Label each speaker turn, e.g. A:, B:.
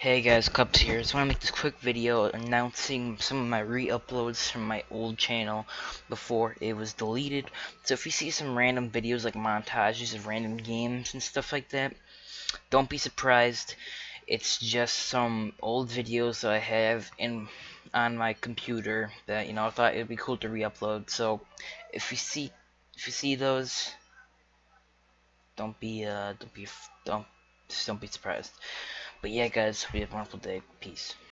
A: Hey guys, Cups here. Just want to make this quick video announcing some of my re-uploads from my old channel before it was deleted. So if you see some random videos like montages of random games and stuff like that, don't be surprised. It's just some old videos that I have on my computer that I thought it'd be cool to re-upload. So if you see those, don't be surprised. But yeah, guys, we have a wonderful day. Peace.